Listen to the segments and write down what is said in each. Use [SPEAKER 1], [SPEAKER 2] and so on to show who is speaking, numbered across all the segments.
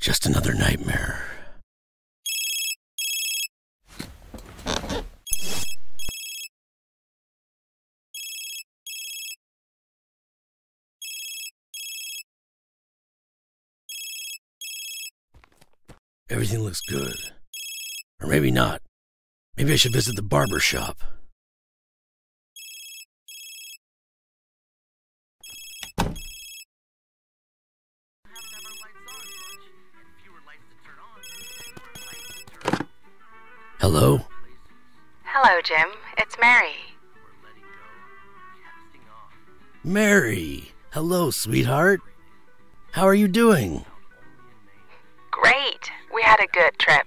[SPEAKER 1] Just another nightmare. Everything looks good. Or maybe not. Maybe I should visit the barber shop. Hello?
[SPEAKER 2] Hello, Jim. It's Mary.
[SPEAKER 1] Mary! Hello, sweetheart. How are you doing?
[SPEAKER 2] Great. We had a good trip.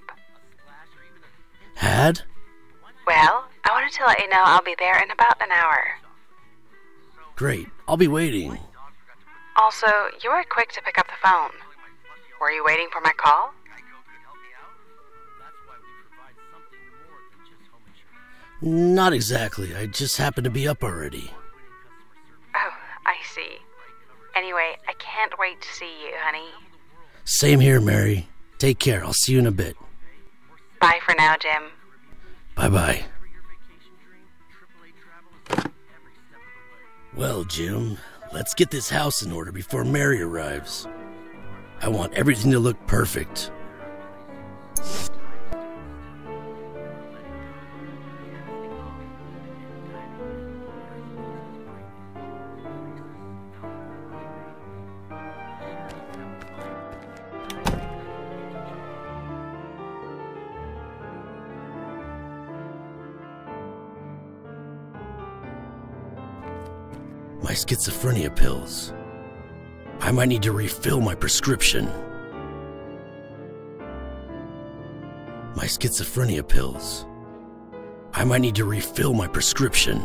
[SPEAKER 1] Had?
[SPEAKER 2] Well, I wanted to let you know I'll be there in about an hour.
[SPEAKER 1] Great. I'll be waiting.
[SPEAKER 2] Also, you were quick to pick up the phone. Were you waiting for my call?
[SPEAKER 1] Not exactly. I just happened to be up already.
[SPEAKER 2] Oh, I see. Anyway, I can't wait to see you, honey.
[SPEAKER 1] Same here, Mary. Take care. I'll see you in a bit.
[SPEAKER 2] Bye for now, Jim.
[SPEAKER 1] Bye-bye. Well, Jim, let's get this house in order before Mary arrives. I want everything to look perfect. My schizophrenia pills. I might need to refill my prescription. My schizophrenia pills. I might need to refill my prescription.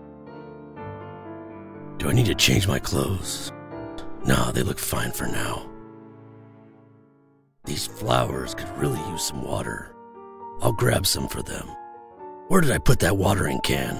[SPEAKER 1] Do I need to change my clothes? No, they look fine for now. These flowers could really use some water. I'll grab some for them. Where did I put that watering can?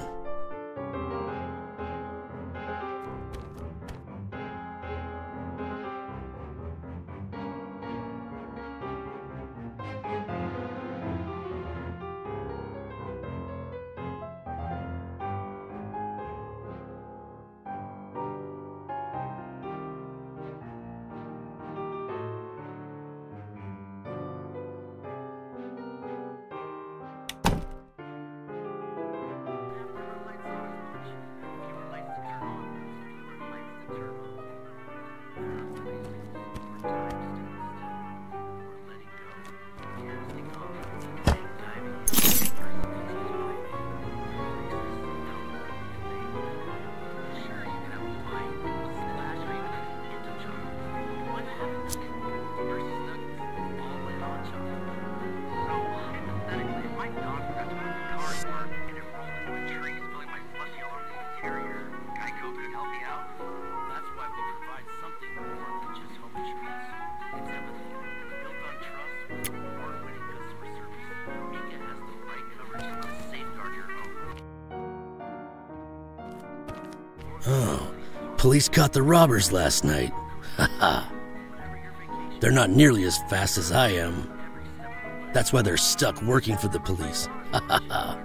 [SPEAKER 1] Oh, police caught the robbers last night. Haha. They're not nearly as fast as I am. That's why they're stuck working for the police. Haha.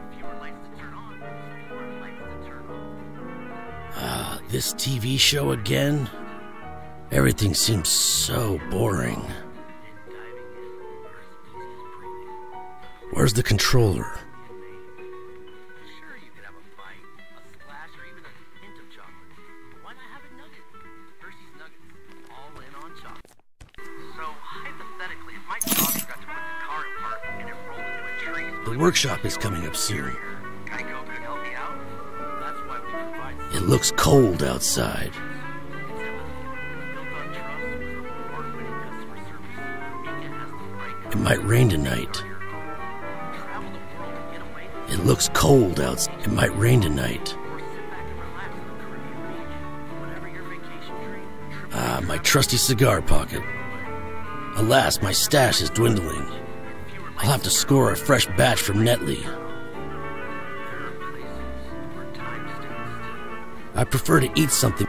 [SPEAKER 1] This TV show again? Everything seems so boring. Where's the controller? The workshop is coming up soon. It looks cold outside. It might rain tonight. It looks cold outside. It might rain tonight. My trusty cigar pocket. Alas, my stash is dwindling. I'll have to score a fresh batch from Netley. I prefer to eat something.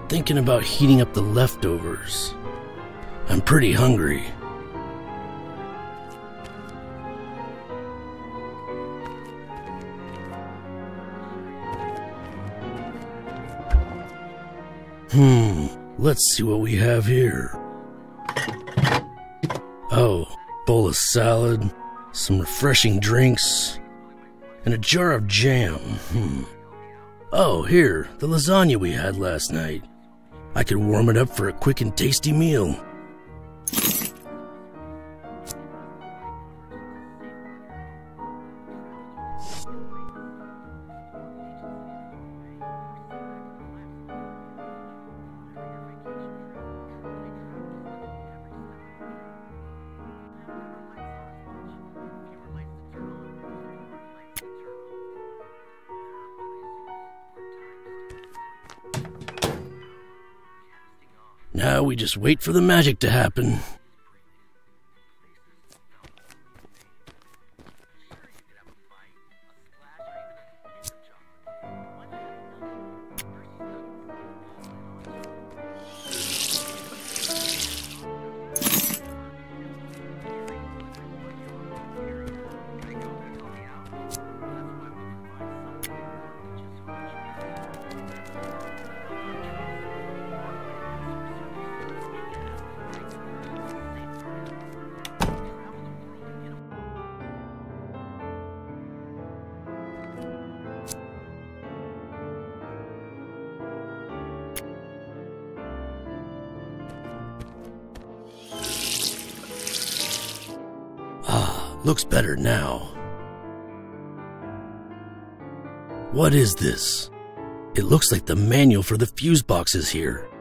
[SPEAKER 1] thinking about heating up the leftovers. I'm pretty hungry. Let's see what we have here. Oh, bowl of salad, some refreshing drinks, and a jar of jam. Oh, here, the lasagna we had last night. I could warm it up for a quick and tasty meal. Now we just wait for the magic to happen. Looks better now. What is this? It looks like the manual for the fuse boxes here.